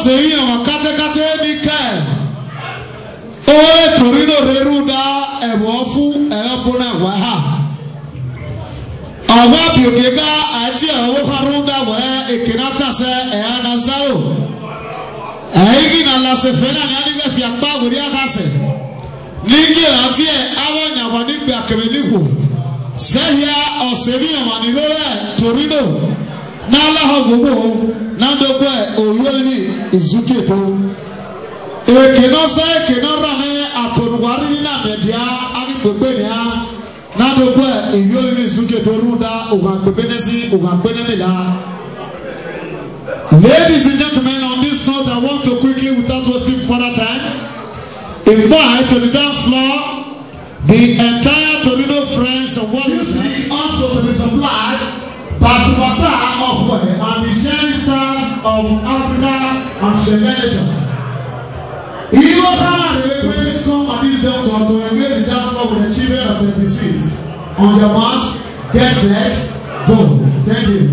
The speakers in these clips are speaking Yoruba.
ọ̀sẹ̀ yìí àwọn kátékáté ní kẹ́ ó torí náà rẹ́rù dá ẹ̀wọ̀n fún Obayagbona wá hà ọ̀wọ́ àbíògégá àti ẹ̀wọ́ karùn-ún dàwọ̀ èkìnnà tàṣẹ ẹ̀yà nàzáwò ẹ̀yìn náà lásìfẹ́ náà ní adígbẹ́ fi àpá àwòrí àkàṣẹ nígbì àti ẹ̀ àwọn ìyàwó nígbì àkèrè nígbò sẹ́yà ọ̀sẹ̀ ní àwọn ànílórẹ́ torí náà náà láhọ̀ gbogbo náà dọ́gbọ́ ẹ̀ òyìnbó ní ìzúkèdó èkìnnà sẹ́ èkìnnà ràmẹ́ àpònùwárí nínú àmẹ́díà àgbègbè ní á náà dọ́gbọ́ ẹ̀ òyìnbó ní ìzúkèdó rúdà ògùn àgbègbè ní sí ògùn àgbègbè nílá. Ladies and gentlemen, on this note, I want to quickly, without wasting further time, invite to the dance floor the entire Torino friends and what is also to be supplied by superstar of and the shining stars of Africa and Shemation. You can please come at this day to engage the dance floor with the children of 26. On your marks, get set, go. Thank you.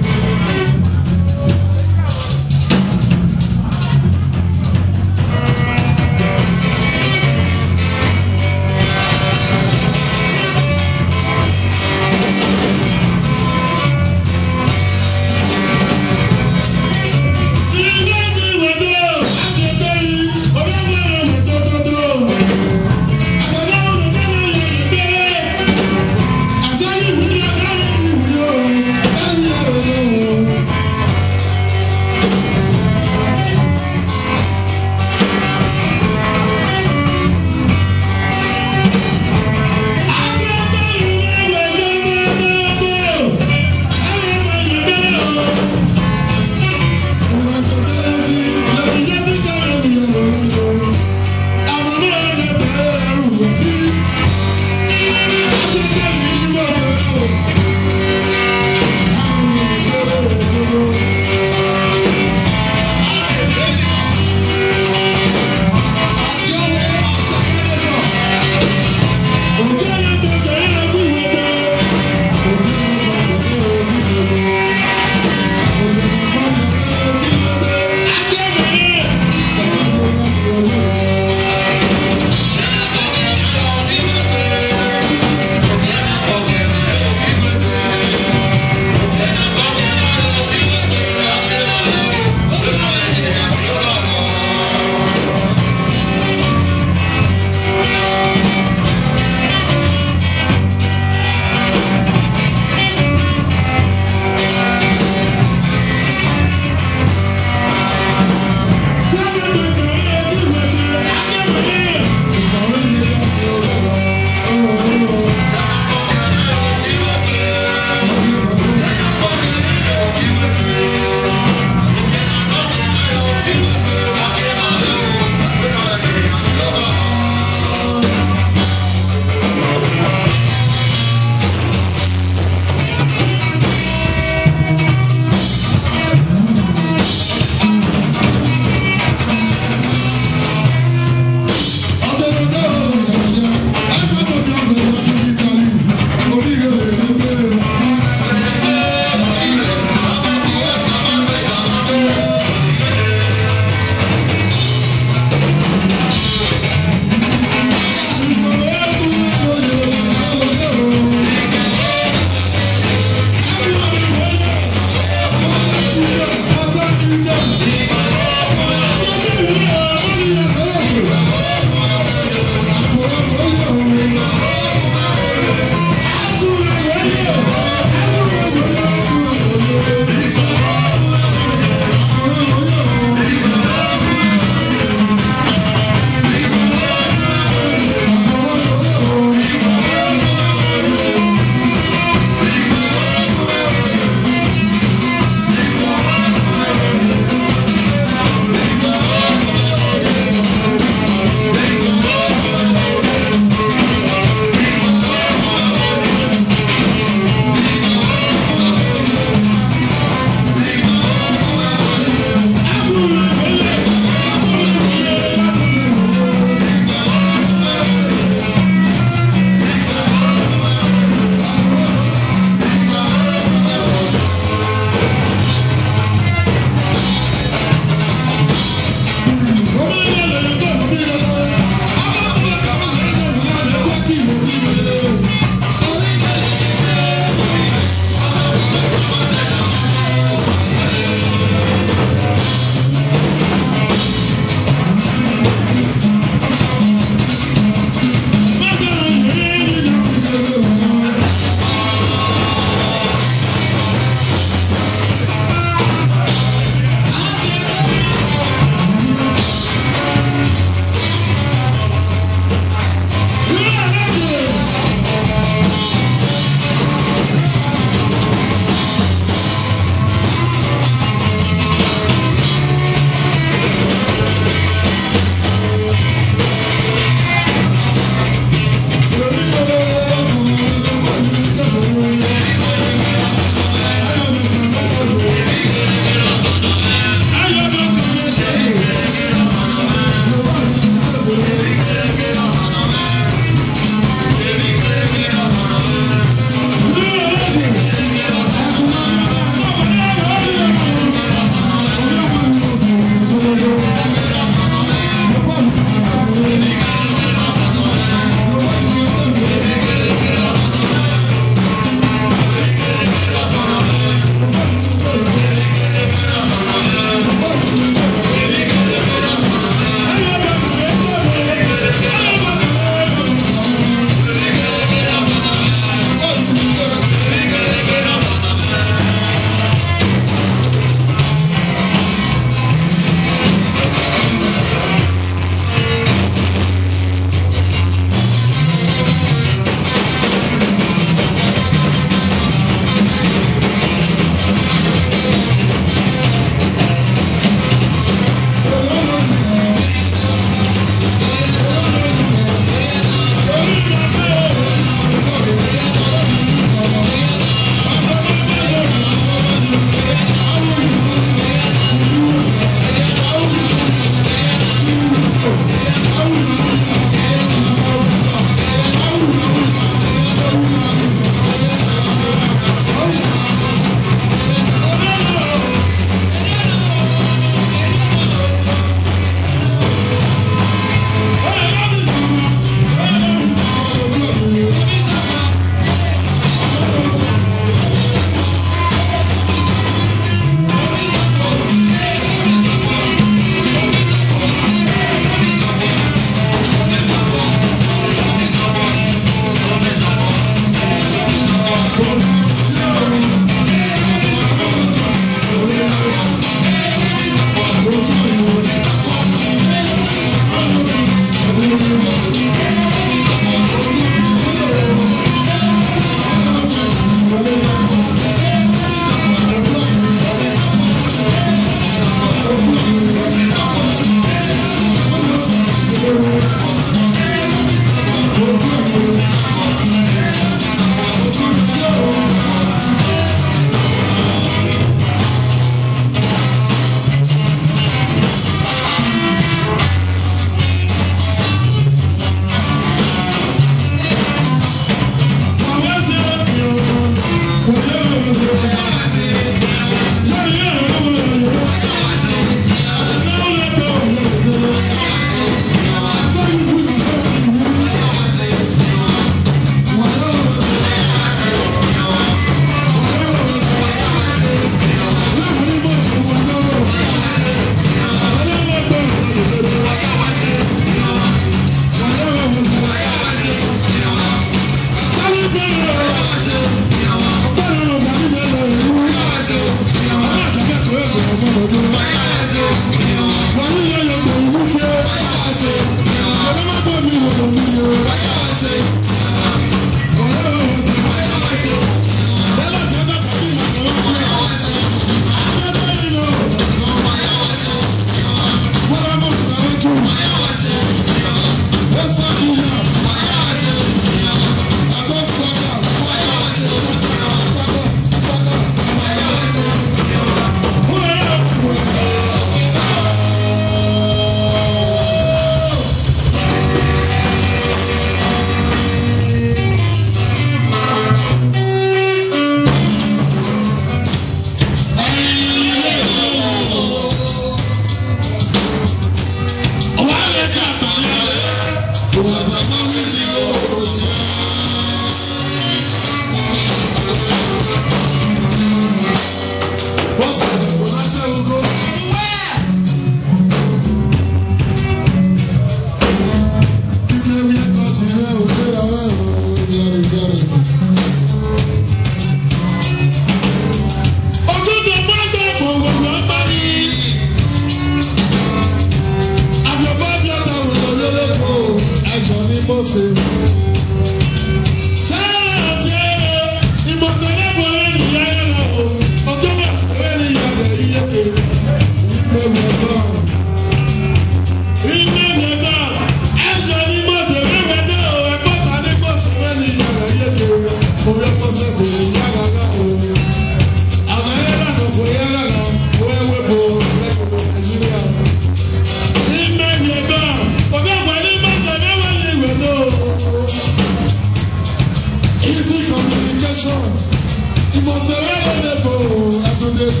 Easy communication. You must say, oh, I told you,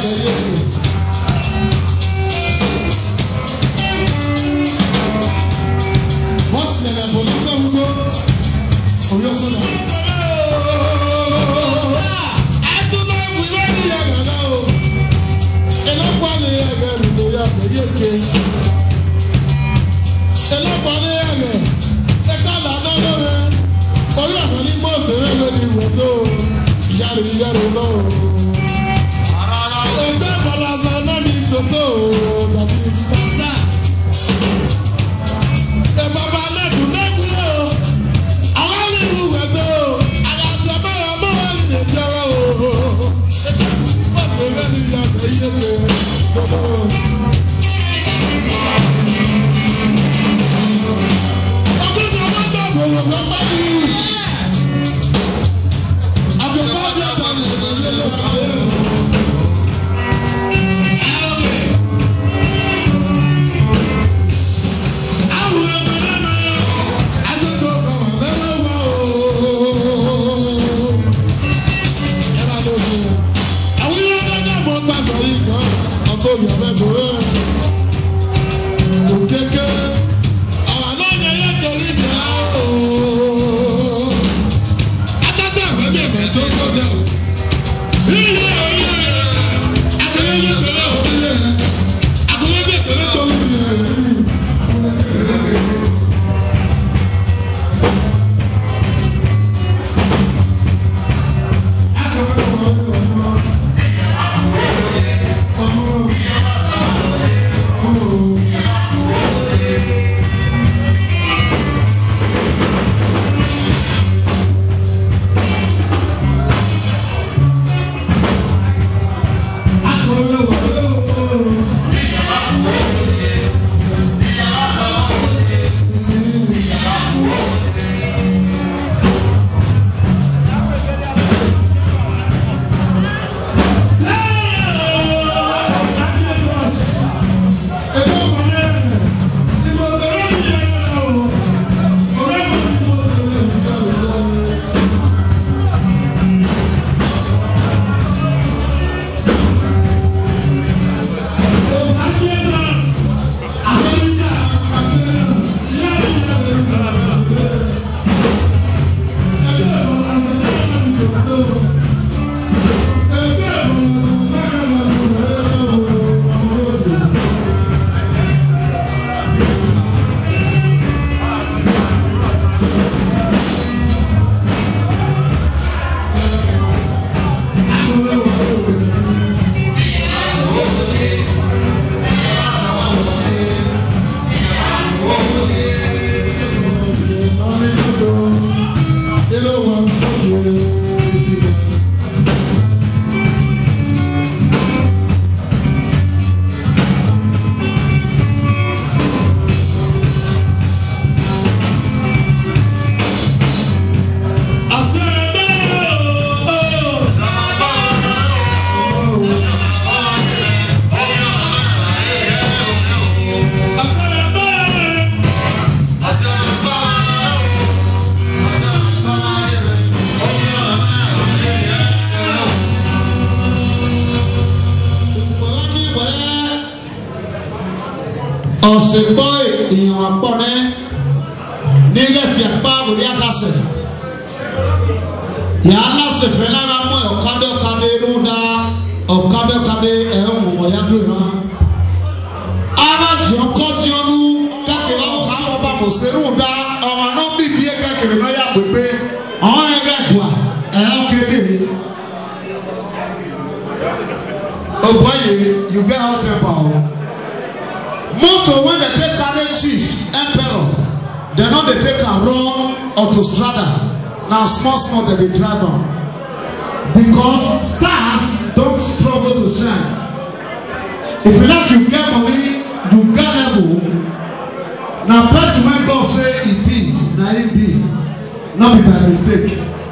what's the level? Let's have a go. Oh, you're so nice. I do not believe you now. And I'm funny again. And I'm funny again. The color, no, oh, you're really more than yari no. Ebe balaza na mi toto, that is pastor. E baba le tu ne kuyo, awali mu wedo, aga baba mo wali ne jawa o. O se veni ya beyeke, dodo. Obi na wanda bo baba ni. ọ̀sẹ̀ gbọ́ èèyàn àpọ̀ ní nílẹ̀ fi àpá òrí àkàsẹ̀ yà á lásẹ̀ fẹ́ lára mọ́ ọ̀kadẹ́ inú dá ọ̀kadẹ́ ẹ̀hún mọ̀mọ́ yá dùn náà arájọ kọ́jú ọdún káàkiri ọ̀ká ọba mọ̀sẹ̀rù dá ọmọ náà bíbí ẹ̀ káàkiri náà yà pépé ọ̀hún ẹ̀rẹ́ dùà ẹ̀hún kéde ọ̀gbọ́yè you get hot temper o. Motor when they take carry chief emperor they no dey take am run autostrada na small dem dey drive am because stars don struggle to shine if you like you get money you get level na person wey God say e be na him be no be by mistake.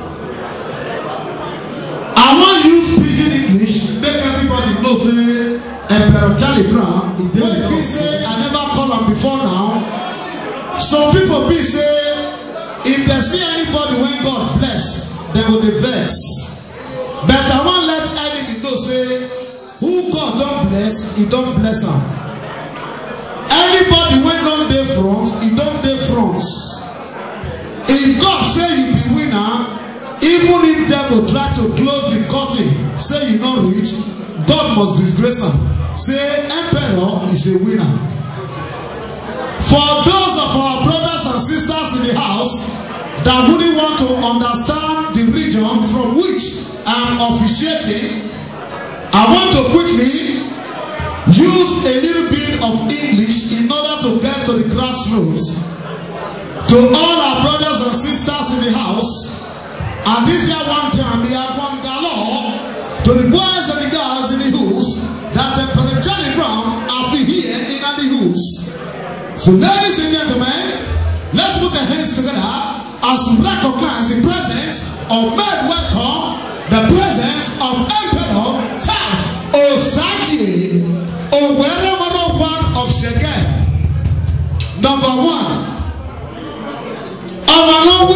I wan use pidgin English make everybody know say Emperor Charlie Brown he say I never call am before now. Some people be say if they see anybody when God bless go the vex. But I won't let enemy know say who God don't bless, he don't bless him. Anybody when don't dey front, he don't dey front. If God say you be winner, even if devil try to close the curtain, say you not rich, God must disgrace him. Say emperor is a winner. For those of our brothers and sisters in the house that wouldn't want to understand the region from which I'm officiating, I want to quickly use a little bit of English in order to get to the grassroots. To all our brothers and sisters in the house, and this year one time we have one galore to the boys and the girls in the hills that Charlie Brown are here in the hills. So ladies and gentlemen, let's put our hands together as we recognize the presence of men welcome, the presence of Emperor Charles Osagi Obayagbona of Shege. Number one. Number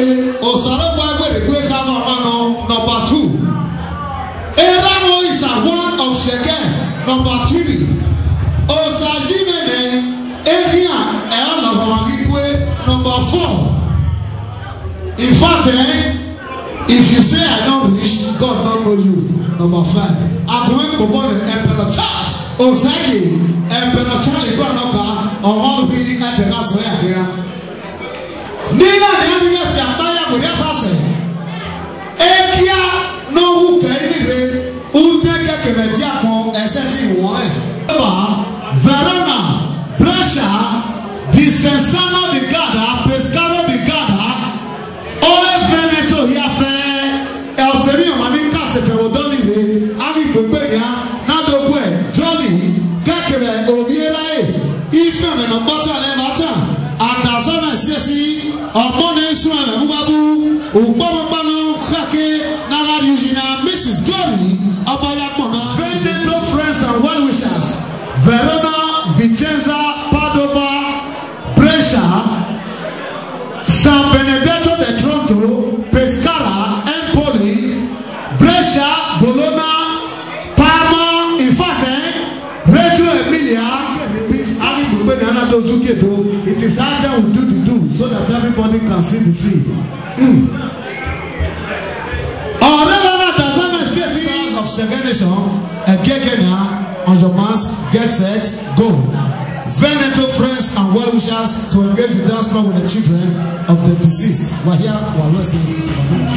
two. Eramo is a one of Shege. Number three. Osajimene Ehia number four. In fact, if you say I don't wish, God don't know you. Number five. I'm going to born Emperor Charles Osagi Emperor Charlie Brown or all of you at the last way here. Nina Nanya Yamaya would have said, Ekia no who can Unteka Kemetiamo and setting one. Verona, Brescia, Dicensano di Gada, Pescaro di Gada, Ole Veneto Yafe, Elferio Manica Seferodoni, Ami Bubega, Nado Bue, Johnny, Kakebe, Obiera, Ifem and Obata Levata, and Azama Sesi. Ọmọdé Suwame Mugabu, Ubabano Kake, Nagarujina, Mrs. Glory, Obayagbona, Benedetto friends and well-wishers, Verona, Vicenza, Padova, Brescia, San Benedetto de Tronto, Pescara, Empoli, Brescia, Bologna, Parma, Infante, Reggio Emilia. It is our we do the do so that everybody can see the sea. Sisters of Second Nation, and Kekena on your mask, get set, go. Veneto friends and well-wishers to engage the dance floor with the children of the deceased. We're here, we're listening.